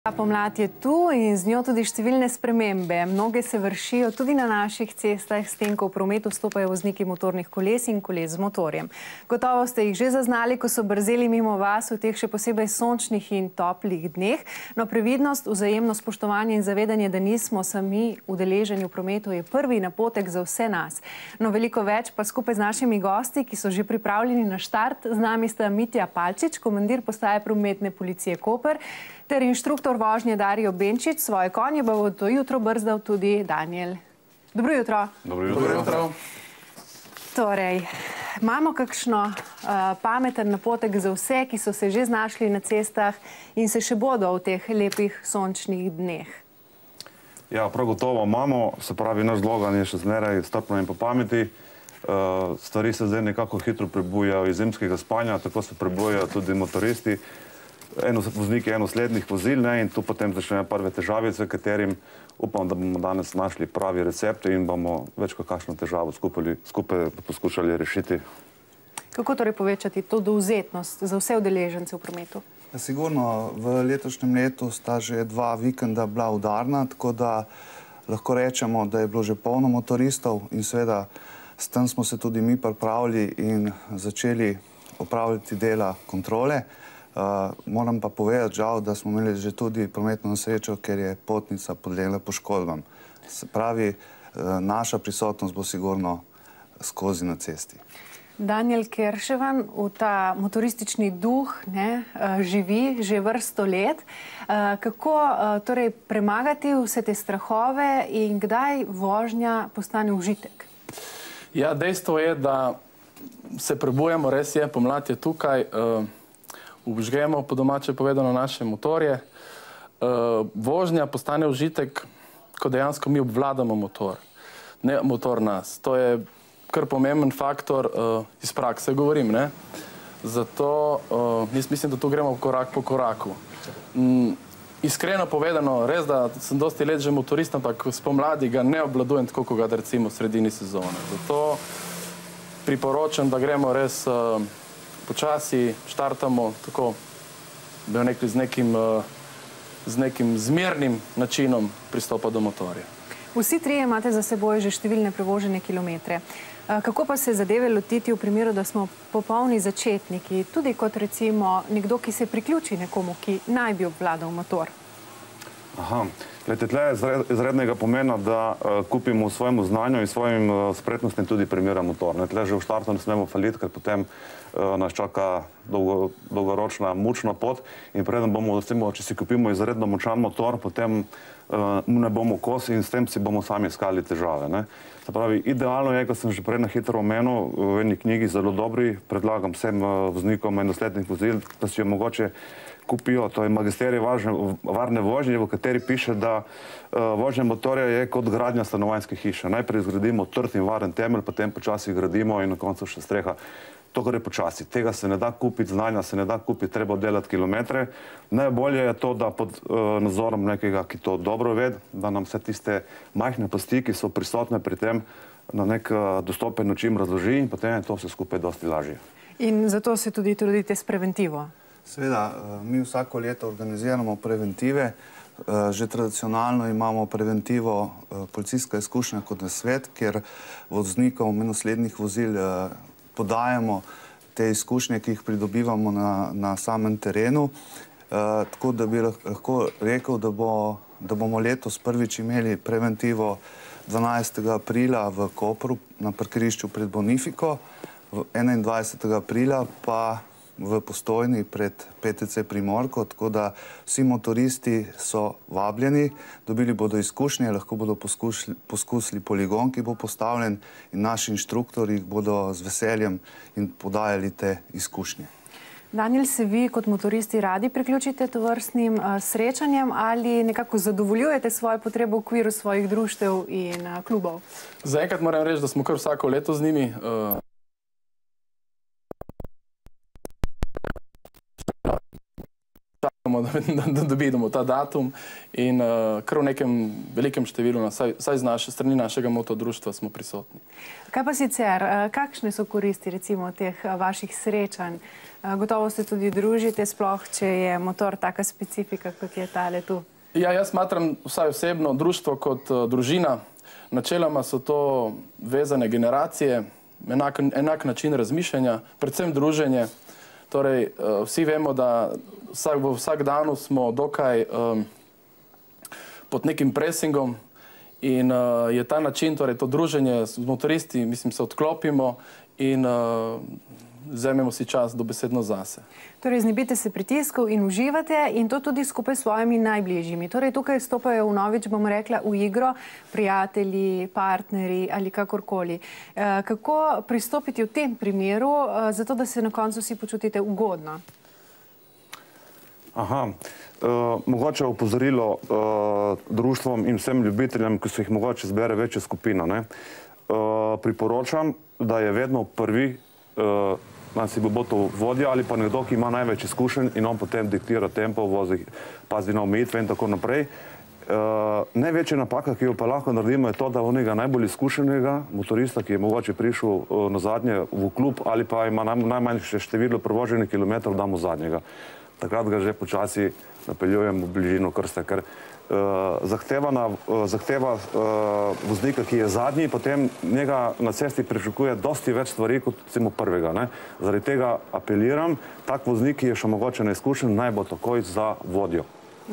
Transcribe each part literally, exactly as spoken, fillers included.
Pomlad je tu in z njo tudi številne spremembe. Mnoge se vršijo tudi na naših cestah, s tem, ko v prometu stopajo vozniki motornih koles in koles z motorjem. Gotovo ste jih že zaznali, ko so brzeli mimo vas v teh še posebej sončnih in toplih dneh. No, previdnost, vzajemno spoštovanje in zavedanje, da nismo sami udeleženi v prometu, je prvi napotek za vse nas. No, veliko več pa skupaj z našimi gosti, ki so že pripravljeni na štart. Z nami sta Mitja Palčič, komandir postaje prometne policije Koper, ter inštruktor vožnje Darijo Benčič. Svoje konje bo to jutro brzdal tudi Daniel. Dobro jutro. Dobro jutro. Torej, imamo kakšno pameten napotek za vse, ki so se že znašli na cestah in se še bodo v teh lepih sončnih dneh? Ja, prav gotovo imamo. Se pravi, naš slogan je še zmeraj strpno in po pameti. Stvari se zdaj nekako hitro prebujajo iz zimskega spanja, tako se prebujajo tudi motoristi. Vozniki enoslednih vozil in tu potem začnejo prve težave, s katerim upam, da bomo danes našli pravi recept in bomo več kakšno težavo skupaj poskušali rešiti. Kako torej povečati to dovzetnost za vse udeležence v prometu? Sigurno, v letošnjem letu sta že dva vikenda bila udarna, tako da lahko rečemo, da je bilo že polno motoristov in seveda s tem smo se tudi mi pripravili in začeli opravljati dela kontrole. Moram pa povedati, žal, da smo imeli že tudi prometno nesrečo, ker je potnica podlegla poškodbam. Se pravi, naša prisotnost bo sigurno skozi na cesti. Daniel Kerševan v ta motoristični duh živi že vrsto let. Kako torej premagati vse te strahove in kdaj vožnja postane užitek? Ja, dejstvo je, da se prebujamo, res je, pomlad je tukaj. Vžgemo, po domače povedano, naše motorje. Vožnja postane užitek, ko dejansko mi obvladamo motor, ne motor nas. To je kar pomemben faktor, iz prakse govorim, ne? Zato jaz mislim, da tu gremo korak po koraku. Iskreno povedano, res, da sem dosti let že motorist, ampak spomladi ga ne obvladujem tako, ko ga recimo v sredini sezone. Zato priporočam, da gremo res počasi, štartamo tako, bi rekli, z nekim, z nekim zmernim načinom pristopa do motorja. Vsi trije imate za seboj že številne prevožene kilometre. Kako pa se zadeve lotiti v primeru, da smo popolni začetniki, tudi kot recimo nekdo, ki se priključi nekomu, ki naj bi obvladal motor? Aha, gledajte, tle je izrednega pomena, da kupimo svojemu znanju in svojim spretnostim tudi primeren motor. Tle že v štartu ne smemo faliti, ker potem nas čaka dolgoročna mučna pot in preden bomo, če si kupimo izredno močan motor, potem ne bomo kos in s tem si bomo sami iskali težave. Se pravi, idealno je, kot sem že prej na hitro omenil, v eni knjigi zelo dobri, predlagam vsem voznikom enoslednih vozil, da si jo mogoče kupijo, to je Magisterij varne vožnje, v kateri piše, da vožnja motorja je kot gradnja stanovanjske hiše. Najprej zgradimo trd in varen temelj, potem počasi gradimo in na koncu še streha. To, kar je počasi. Tega se ne da kupiti, znanja se ne da kupiti, treba delati kilometre. Najbolje je to, da pod nadzorom nekega, ki to dobro ved, da nam vse tiste majhne pasti, ki so prisotne pri tem, na nek dostopen način razloži in potem je to vse skupaj dosti lažje. In zato se tudi trudite s preventivo? Seveda, mi vsako leto organiziramo preventive. Že tradicionalno imamo preventivo policijska izkušnja kot nasvet, kjer voznikom enoslednih vozil podajamo te izkušnje, ki jih pridobivamo na samem terenu. Tako da bi lahko rekel, da bomo letos prvič imeli preventivo dvanajstega aprila v Kopru na parkirišču pred Bonifiko, enaindvajsetega aprila pa v Postojni pred P T C Primorko, tako da vsi motoristi so vabljeni, dobili bodo izkušnje, lahko bodo poskusili poligon, ki bo postavljen in naši inštruktori jih bodo z veseljem in podajali te izkušnje. Daniel, se vi kot motoristi radi priključite tovrstnim srečanjem ali nekako zadovoljujete svoje potrebe v okviru svojih društev in klubov? Zaenkrat moram reči, da smo kar vsako leto z njimi. upamo, da dobimo ta datum in kar v nekem velikem številu, vsaj z naše strani našega motodruštva smo prisotni. Kaj pa sicer, kakšne so koristi recimo teh vaših srečanj? Gotovo se tudi družite, sploh, če je motor taka specifika, kot je tale tu. Ja, jaz smatram vsaj osebno društvo kot družina. Načeloma so to vezane generacije, enak, enak način razmišljanja, predvsem druženje. Torej, vsi vemo, da vsak, v vsak danu smo dokaj um, pod nekim presingom in uh, je ta način, torej to druženje z motoristi, mislim, se odklopimo in uh, vzememo si čas dobesedno zase. Torej, znebite se pritiskov in uživate in to tudi skupaj s svojimi najbližjimi. Torej, tukaj stopajo vnovič, bom rekla, v igro prijatelji, partnerji ali kakorkoli. E, kako pristopiti v tem primeru, e, zato da se na koncu vsi počutite ugodno? Aha, e, mogoče opozorilo e, društvom in vsem ljubiteljem, ki se jih mogoče zbere večja skupina. Ne? E, priporočam, da je vedno prvi e, nam si bo to vodja ali pa nekdo, ki ima največ izkušenj in on potem diktira tempo, vozi, pazi na omejitve in tako naprej. Uh, največja napaka, ki jo pa lahko naredimo, je to, da onega najbolj izkušenega motorista, ki je mogoče prišel uh, na zadnje v klub ali pa ima naj, najmanjše število prevoženih kilometrov, damo zadnjega. Takrat ga že počasi napeljujemo v bližino krste, ker uh, zahtevana, uh, zahteva uh, voznika, ki je zadnji, potem njega na cesti pričakuje dosti več stvari kot recimo prvega. Ne? Zaradi tega apeliram, tak voznik, ki je še mogoče neizkušen, naj bo takoj za vodjo.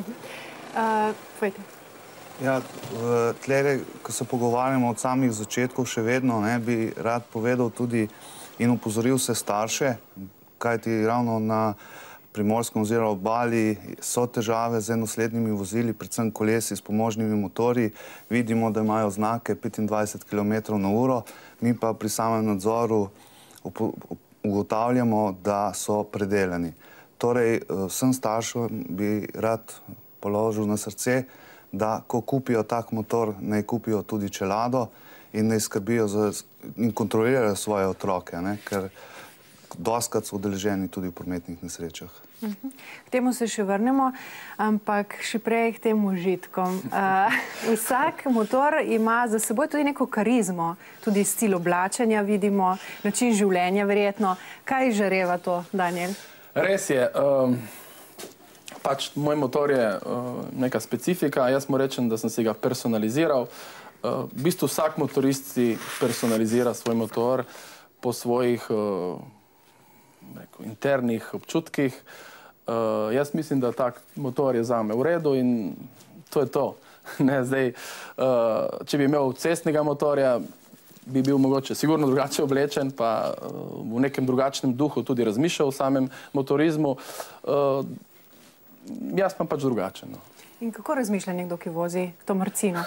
Uh, Povejte. Ja, tlere, ko se pogovarjamo od samih začetkov, še vedno ne, bi rad povedal tudi in upozoril se starše, kajti ravno na Primorskem oziroma obali so težave z enoslednimi vozili, predvsem kolesi s pomožnimi motorji. Vidimo, da imajo znake petindvajset kilometrov na uro, mi pa pri samem nadzoru ugotavljamo, da so predelani. Torej, vsem staršem bi rad položil na srce, da ko kupijo tak motor, naj kupijo tudi čelado in naj skrbijo za, in kontrolirajo svoje otroke, ne? Ker dostikrat so udeleženi tudi v prometnih nesrečah. Uh-huh. K temu se še vrnemo, ampak še prej k tem užitkom. Uh, vsak motor ima za seboj tudi neko karizmo, tudi stil oblačenja vidimo, način življenja verjetno. Kaj žareva to, Daniel? Res je. Um, pač moj motor je uh, neka specifika. Jaz mu rečem, da sem si ga personaliziral. Uh, v bistvu vsak motorist si personalizira svoj motor po svojih uh, rekel, internih občutkih. Uh, jaz mislim, da tak motor je zame v redu in to je to. Ne, zdaj, uh, če bi imel cestnega motorja, bi bil mogoče sigurno drugače oblečen, pa uh, v nekem drugačnem duhu tudi razmišljal o samem motorizmu. Uh, jaz pa pač drugačen. No. In kako razmišlja nekdo, ki vozi to marcino?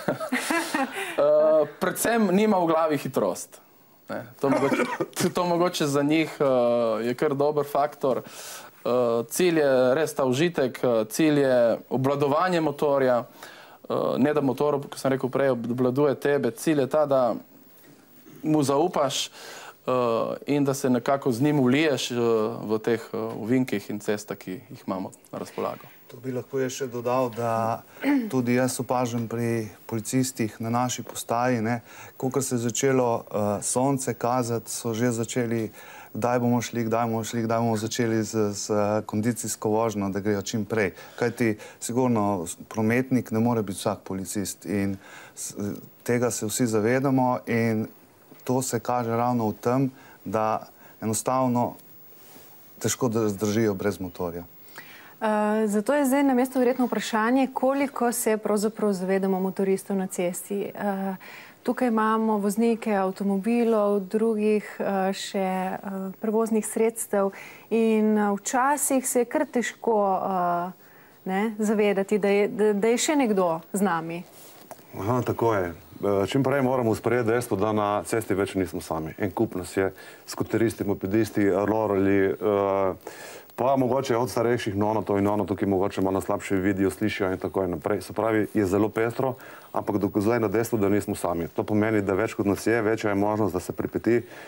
uh, predvsem nima v glavi hitrost. Ne, to, mogoče, to mogoče za njih uh, je kar dober faktor. Uh, cilj je res ta užitek, uh, cilj je obvladovanje motorja, uh, ne da motor, kot sem rekel prej, obvladuje tebe. Cilj je ta, da mu zaupaš uh, in da se nekako z njim vliješ uh, v teh uh, ovinkih in cestah, ki jih imamo na razpolago. To bi lahko je še dodal, da tudi jaz opažam pri policistih na naši postaji, ne, kolikor se je začelo uh, sonce kazati, so že začeli, kdaj bomo šli, kdaj bomo šli, kdaj bomo začeli z, z kondicijsko vožnjo, da grejo čim prej. Kajti sigurno prometnik ne more biti vsak policist in s, tega se vsi zavedamo in to se kaže ravno v tem, da enostavno težko zdržijo brez motorja. Uh, zato je zdaj na mestu verjetno vprašanje, koliko se pravzaprav zavedamo motoristov na cesti. Uh, tukaj imamo voznike avtomobilov, drugih uh, še uh, prevoznih sredstev in uh, včasih se je kar težko uh, ne, zavedati, da je, da, da je še nekdo z nami. Aha, tako je. Čim prej moramo sprejeti dejstvo, da na cesti več nismo sami. En kup nas je, skuteristi, mopedisti, rorali, uh, pa mogoče od starejših nonotov in nonotov, ki mogoče malo slabše vidijo, slišijo in tako naprej. Se pravi, je zelo pestro, ampak dokazuje na dejstvo, da nismo sami. To pomeni, da več kot nas je, večja je možnost, da se pripeti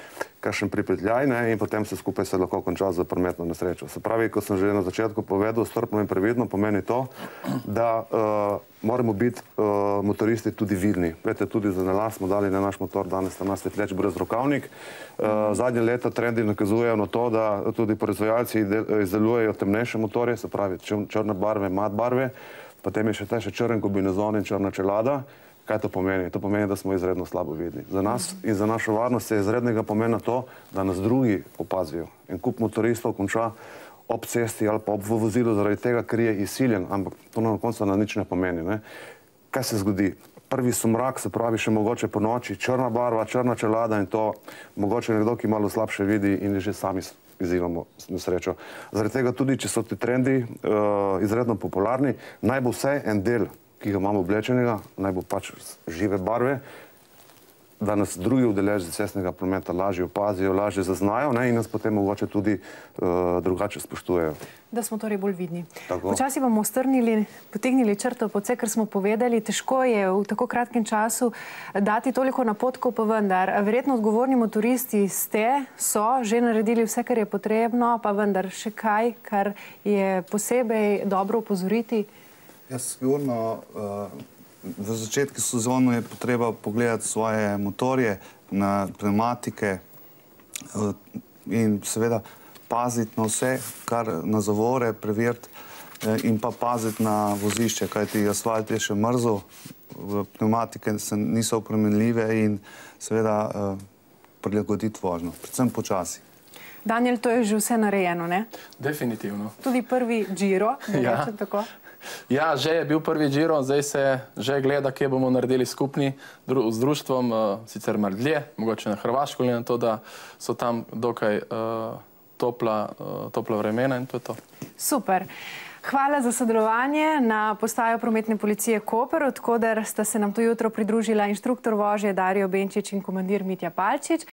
kakšen pripetljaj, ne, in potem se skupaj se lahko konča za prometno nesrečo. Se pravi, kot sem že na začetku povedal, strpno in previdno pomeni to, da uh, moramo biti uh, motoristi tudi vidni. Vete, tudi za nalas smo dali na naš motor danes na svetleč brez rokavnik. Uh, zadnje leta trendi nakazujejo na to, da tudi proizvajalci izdelujejo temnejše motorje, se pravi črne barve, mat barve, potem je še te še črn kombinezon in črna čelada. Kaj to pomeni? To pomeni, da smo izredno slabo vidni. Za nas in za našo varnost je izrednega pomena to, da nas drugi opazijo. In kup motoristov konča ob cesti ali pa ob vozilu zaradi tega, ker je izsiljen, ampak to na koncu na nič ne pomeni. Ne? Kaj se zgodi? Prvi sumrak, se pravi še mogoče po noči, črna barva, črna čelada in to mogoče nekdo, ki malo slabše vidi in že sami izzivamo nesrečo. Zaradi tega tudi, če so ti trendi uh, izredno popularni, naj bo vse en del, ki ga imamo oblečenega, naj bo pač žive barve, da nas drugi udeleženci cestnega prometa lažje opazijo, lažje zaznajo, ne, in nas potem mogoče tudi uh, drugače spoštujejo. Da smo torej bolj vidni. Tako. Počasi bomo strnili, potegnili črto po vse, kar smo povedali. Težko je v tako kratkem času dati toliko napotkov, pa vendar. Verjetno odgovorni motoristi ste, so že naredili vse, kar je potrebno, pa vendar še kaj, kar je posebej dobro upozoriti. Jaz sigurno v začetku sezone je potreba pogledati svoje motorje na pneumatike in seveda paziti na vse, kar na zavore, preveriti in pa paziti na vozišče, kajti asfalt je še mrzel, pneumatike niso opremenljive in seveda prilagoditi vožnjo, predvsem počasi. Daniel, to je že vse narejeno, ne? Definitivno. Tudi prvi Giro, da rečem tako. Ja, že je bil prvi Giro, zdaj se že gleda, kje bomo naredili skupni z društvom, sicer malo dlje, mogoče na Hrvaško, ali na to, da so tam dokaj topla vremena in to je to. Super. Hvala za sodelovanje na postajo prometne policije Koper, od koder sta se nam to jutro pridružila inštruktor vožnje Dario Benčič in komandir Mitja Palčič.